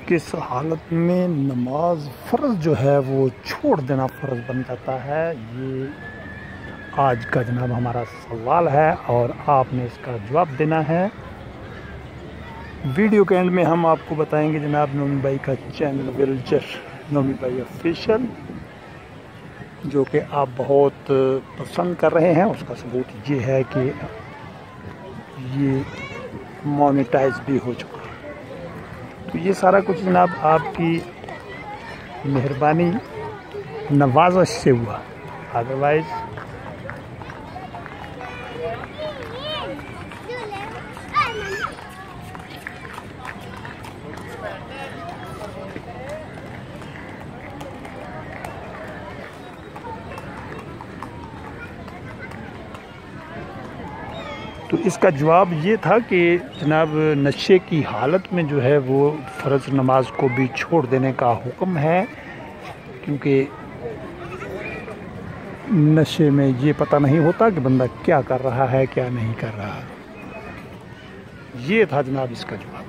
किस हालत में नमाज फ़र्ज़ जो है वो छोड़ देना फ़र्ज़ बन जाता है, ये आज का जनाब हमारा सवाल है और आपने इसका जवाब देना है। वीडियो के एंड में हम आपको बताएंगे जनाब नोमी भाई का चैनल विल्चर नोमी भाई ऑफिशियल, जो कि आप बहुत पसंद कर रहे हैं। उसका सबूत ये है कि ये मोनेटाइज भी हो चुका है। तो ये सारा कुछ जनाब आपकी मेहरबानी नवाज़श से हुआ, अदरवाइज़ तो इसका जवाब ये था कि जनाब नशे की हालत में जो है वो फ़र्ज़ नमाज को भी छोड़ देने का हुक्म है, क्योंकि नशे में ये पता नहीं होता कि बंदा क्या कर रहा है क्या नहीं कर रहा। ये था जनाब इसका जवाब।